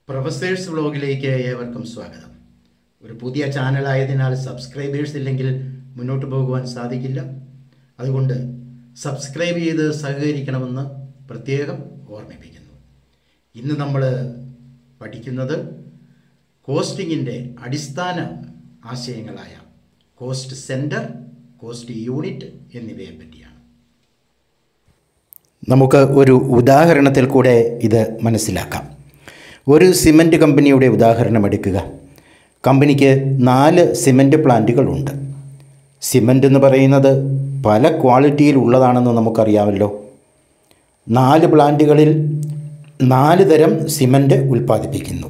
Professors വ്ലോഗിലേക്ക് ഏവർക്കും സ്വാഗതം. ഒരു പുതിയ ചാനലായതിനാൽ സബ്സ്ക്രൈബേഴ്സ് ഇല്ലെങ്കിൽ മുന്നോട്ട് പോകുവാൻ സാധിക്കില്ല. അതുകൊണ്ട് സബ്സ്ക്രൈബ് ചെയ്ത് സഹകരിക്കണമെന്ന് പ്രത്യേകം ഓർമ്മിപ്പിക്കുന്നു. ഇന്ന് നമ്മൾ പഠിക്കുന്നത് കോസ്റ്റിങ്ങിൻ്റെ അടിസ്ഥാന ആശയങ്ങളായ കോസ്റ്റ് സെൻറ്റർ, കോസ്റ്റ് യൂണിറ്റ് എന്നിവയെ പറ്റിയാണ്. നമുക്ക് ഒരു ഉദാഹരണത്തിൽ കൂടെ ഇത് മനസ്സിലാക്കാം. ഒരു സിമൻറ്റ് കമ്പനിയുടെ ഉദാഹരണം എടുക്കുക. കമ്പനിക്ക് 4 സിമൻറ്റ് പ്ലാന്റുകളുണ്ട്. സിമൻറ്റ് എന്ന് പറയുന്നത് പല ക്വാളിറ്റിയിൽ ഉള്ളതാണെന്ന് നമുക്കറിയാമല്ലോ. 4 പ്ലാന്റുകളിൽ 4 തരം സിമൻറ്റ് ഉൽപ്പാദിപ്പിക്കുന്നു.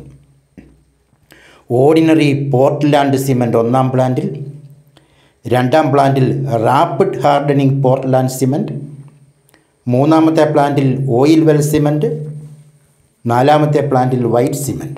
ഓർഡിനറി പോർട്ട്ലാൻഡ് സിമൻറ്റ് 1-ാം പ്ലാന്റിൽ, 2-ാം പ്ലാന്റിൽ റാപ്പിഡ് ഹാർഡനിങ് പോർട്ട്ലാൻഡ് സിമൻറ്റ്, 3-ാമത്തെ പ്ലാന്റിൽ ഓയിൽ വെൽ സിമൻറ്റ്, 4-ാമത്തെ പ്ലാന്റിൽ വൈറ്റ് സിമൻറ്റ്.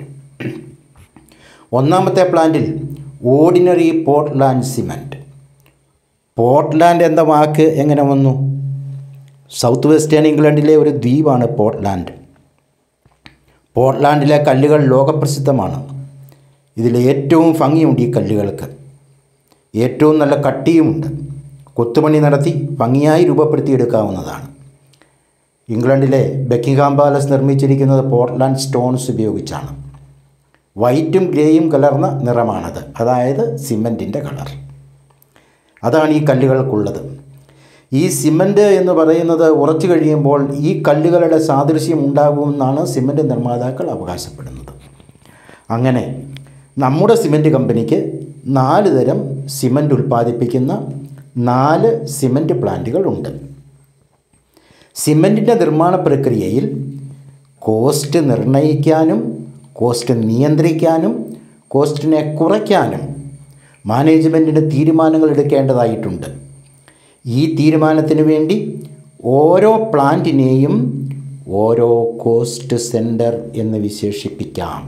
1-ാമത്തെ പ്ലാന്റിൽ ഓർഡിനറി പോർട്ട്ലാൻഡ് സിമൻറ്റ്. പോർട്ട്ലാൻഡ് എന്ന വാക്ക് എങ്ങനെ വന്നു? സൗത്ത് വെസ്റ്റേൺ ഇംഗ്ലണ്ടിലെ ഒരു ദ്വീപാണ് പോർട്ട്ലാൻഡ്. പോർട്ട്ലാൻഡിലെ കല്ലുകൾ ലോകപ്രസിദ്ധമാണ്. ഇതിൽ ഏറ്റവും ഭംഗിയുണ്ട് ഈ കല്ലുകൾക്ക്. ഏറ്റവും നല്ല കട്ടിയുമുണ്ട്. കൊത്തുപണി നടത്തി ഭംഗിയായി രൂപപ്പെടുത്തിയെടുക്കാവുന്നതാണ്. ഇംഗ്ലണ്ടിലെ ബക്കിംഗ്ഹാം പാലസ് നിർമ്മിച്ചിരിക്കുന്നത് പോർട്ട്ലാൻഡ് സ്റ്റോൺസ് ഉപയോഗിച്ചാണ്. വൈറ്റും ഗ്രേയും കലർന്ന നിറമാണത്, അതായത് സിമൻറ്റിൻ്റെ കളർ. അതാണ് ഈ കല്ലുകൾക്കുള്ളത്. ഈ സിമൻറ്റ് എന്ന് പറയുന്നത് ഉറച്ചു കഴിയുമ്പോൾ ഈ കല്ലുകളുടെ സാദൃശ്യം ഉണ്ടാകുമെന്നാണ് സിമൻറ്റ് നിർമ്മാതാക്കൾ അവകാശപ്പെടുന്നത്. അങ്ങനെ നമ്മുടെ സിമൻറ്റ് കമ്പനിക്ക് 4 തരം സിമൻറ്റ് ഉൽപ്പാദിപ്പിക്കുന്ന 4 സിമൻറ്റ് പ്ലാന്റുകളുണ്ട്. സിമൻറ്റിൻ്റെ നിർമ്മാണ പ്രക്രിയയിൽ കോസ്റ്റ് നിർണ്ണയിക്കാനും കോസ്റ്റ് നിയന്ത്രിക്കാനും കോസ്റ്റിനെ കുറയ്ക്കാനും മാനേജ്മെൻറ്റിന് തീരുമാനങ്ങൾ എടുക്കേണ്ടതായിട്ടുണ്ട്. ഈ തീരുമാനത്തിന് വേണ്ടി ഓരോ പ്ലാന്റിനെയും ഓരോ കോസ്റ്റ് സെൻറ്റർ എന്ന് വിശേഷിപ്പിക്കാം.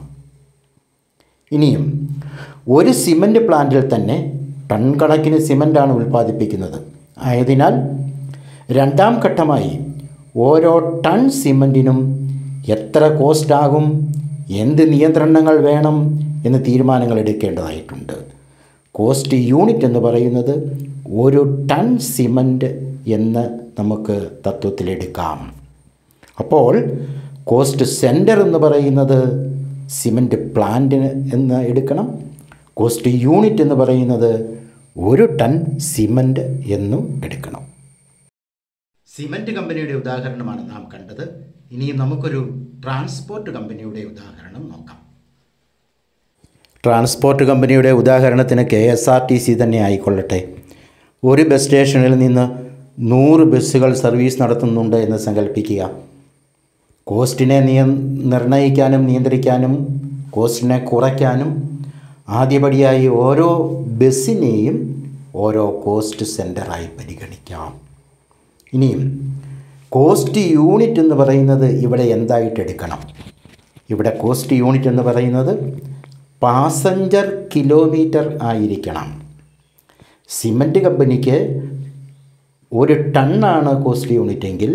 ഇനിയും ഒരു സിമൻറ്റ് പ്ലാന്റിൽ തന്നെ ടൺ കണക്കിന് സിമൻറ്റാണ് ഉൽപ്പാദിപ്പിക്കുന്നത്. ആയതിനാൽ 2-ാം ഘട്ടമായി ഓരോ ടൺ സിമൻറ്റിനും എത്ര കോസ്റ്റാകും, എന്ത് നിയന്ത്രണങ്ങൾ വേണം എന്ന് തീരുമാനങ്ങൾ എടുക്കേണ്ടതായിട്ടുണ്ട്. കോസ്റ്റ് യൂണിറ്റ് എന്ന് പറയുന്നത് ഒരു ടൺ സിമൻറ്റ് എന്ന് നമുക്ക് തത്വത്തിലെടുക്കാം. അപ്പോൾ കോസ്റ്റ് സെൻറ്റർ എന്ന് പറയുന്നത് സിമൻറ്റ് പ്ലാന്റിന് എന്ന് എടുക്കണം. കോസ്റ്റ് യൂണിറ്റ് എന്ന് പറയുന്നത് ഒരു ടൺ സിമൻറ്റ് എന്നും എടുക്കണം. സിമൻറ്റ് കമ്പനിയുടെ ഉദാഹരണമാണ് നാം കണ്ടത്. ഇനിയും നമുക്കൊരു ട്രാൻസ്പോർട്ട് കമ്പനിയുടെ ഉദാഹരണം നോക്കാം. ട്രാൻസ്പോർട്ട് കമ്പനിയുടെ ഉദാഹരണത്തിന് KSRTC തന്നെ ആയിക്കൊള്ളട്ടെ. ഒരു ബസ് സ്റ്റേഷനിൽ നിന്ന് 100 ബസ്സുകൾ സർവീസ് നടത്തുന്നുണ്ട് എന്ന് സങ്കല്പിക്കുക. കോസ്റ്റിനെ നിർണ്ണയിക്കാനും നിയന്ത്രിക്കാനും കോസ്റ്റിനെ കുറയ്ക്കാനും ആദ്യപടിയായി ഓരോ ബസ്സിനെയും ഓരോ കോസ്റ്റ് സെൻറ്ററായി പരിഗണിക്കാം. ഇനിയും കോസ്റ്റ് യൂണിറ്റ് എന്ന് പറയുന്നത് ഇവിടെ എന്തായിട്ട് എടുക്കണം? ഇവിടെ കോസ്റ്റ് യൂണിറ്റ് എന്ന് പറയുന്നത് പാസഞ്ചർ കിലോമീറ്റർ ആയിരിക്കണം. സിമൻറ്റ് കമ്പനിക്ക് 1 ടണ്ണാണ് കോസ്റ്റ് യൂണിറ്റ് എങ്കിൽ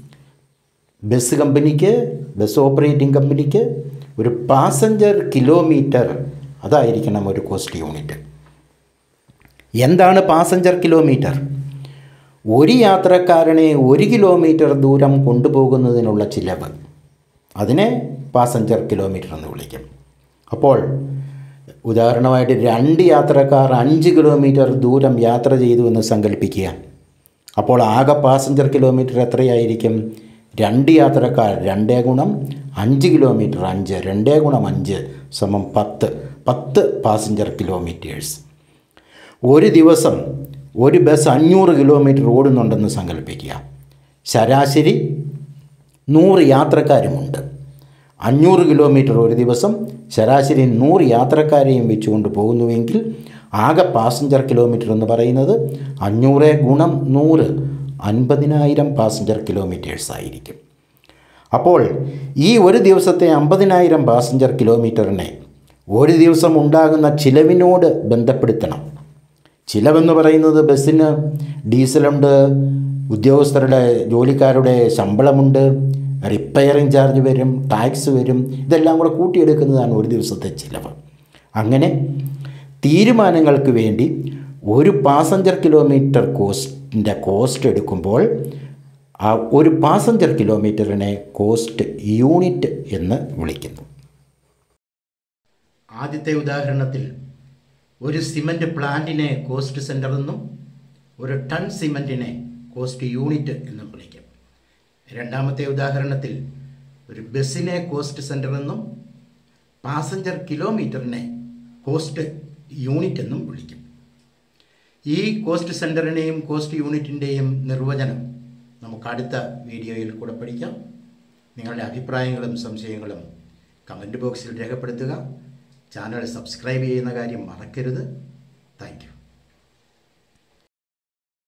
ബസ് ഓപ്പറേറ്റിംഗ് കമ്പനിക്ക് ഒരു പാസഞ്ചർ കിലോമീറ്റർ, അതായിരിക്കണം ഒരു കോസ്റ്റ് യൂണിറ്റ്. എന്താണ് പാസഞ്ചർ കിലോമീറ്റർ? ഒരു യാത്രക്കാരനെ 1 കിലോമീറ്റർ ദൂരം കൊണ്ടുപോകുന്നതിനുള്ള ചിലവ്, അതിനെ പാസഞ്ചർ കിലോമീറ്റർ എന്ന് വിളിക്കും. അപ്പോൾ ഉദാഹരണമായിട്ട് 2 യാത്രക്കാർ 5 കിലോമീറ്റർ ദൂരം യാത്ര ചെയ്തു എന്ന് സങ്കല്പിക്കുക. അപ്പോൾ ആകെ പാസഞ്ചർ കിലോമീറ്റർ എത്രയായിരിക്കും? 2 യാത്രക്കാർ 2 ഗുണം 5 കിലോമീറ്റർ, 5 2 ഗുണം 5 സമം 10 പാസഞ്ചർ കിലോമീറ്റേഴ്സ്. ഒരു ദിവസം ഒരു ബസ് 500 കിലോമീറ്റർ ഓടുന്നുണ്ടെന്ന് സങ്കല്പിക്കുക. ശരാശരി 100 യാത്രക്കാരുമുണ്ട്. 500 കിലോമീറ്റർ ഒരു ദിവസം ശരാശരി 100 യാത്രക്കാരെയും വെച്ചുകൊണ്ട് പോകുന്നുവെങ്കിൽ ആകെ പാസഞ്ചർ കിലോമീറ്റർ എന്ന് പറയുന്നത് 500 ഗുണം 100 50,000 പാസഞ്ചർ കിലോമീറ്റേഴ്സ് ആയിരിക്കും. അപ്പോൾ ഈ ഒരു ദിവസത്തെ 50,000 പാസഞ്ചർ കിലോമീറ്ററിനെ ഒരു ദിവസം ഉണ്ടാകുന്ന ചിലവിനോട് ബന്ധപ്പെടുത്തണം. ചിലവെന്ന് പറയുന്നത് ബസ്സിന് ഡീസലുണ്ട്, ഉദ്യോഗസ്ഥരുടെ ജോലിക്കാരുടെ ശമ്പളമുണ്ട്, റിപ്പയറിംഗ് ചാർജ് വരും, ടാക്സ് വരും. ഇതെല്ലാം കൂടെ കൂട്ടിയെടുക്കുന്നതാണ് ഒരു ദിവസത്തെ ചിലവ്. അങ്ങനെ തീരുമാനങ്ങൾക്ക് വേണ്ടി ഒരു പാസഞ്ചർ കിലോമീറ്റർ കോസ്റ്റ് എടുക്കുമ്പോൾ ആ ഒരു പാസഞ്ചർ കിലോമീറ്ററിനെ കോസ്റ്റ് യൂണിറ്റ് എന്ന് വിളിക്കുന്നു. ആദ്യത്തെ ഉദാഹരണത്തിൽ ഒരു സിമൻറ്റ് പ്ലാന്റിനെ കോസ്റ്റ് സെൻറ്റർ എന്നും ഒരു ടൺ സിമൻറ്റിനെ കോസ്റ്റ് യൂണിറ്റ് എന്നും വിളിക്കും. രണ്ടാമത്തെ ഉദാഹരണത്തിൽ ഒരു ബസ്സിനെ കോസ്റ്റ് സെൻറ്റർ എന്നും പാസഞ്ചർ കിലോമീറ്ററിനെ കോസ്റ്റ് യൂണിറ്റ് എന്നും വിളിക്കും. ഈ കോസ്റ്റ് സെൻറ്ററിനെയും കോസ്റ്റ് യൂണിറ്റിൻ്റെയും നിർവചനം നമുക്ക് അടുത്ത വീഡിയോയിൽ കൂടെ പഠിക്കാം. നിങ്ങളുടെ അഭിപ്രായങ്ങളും സംശയങ്ങളും കമൻറ്റ് ബോക്സിൽ രേഖപ്പെടുത്തുക. ചാനൽ സബ്സ്ക്രൈബ് ചെയ്യുന്ന കാര്യം മറക്കരുത്. Thank U.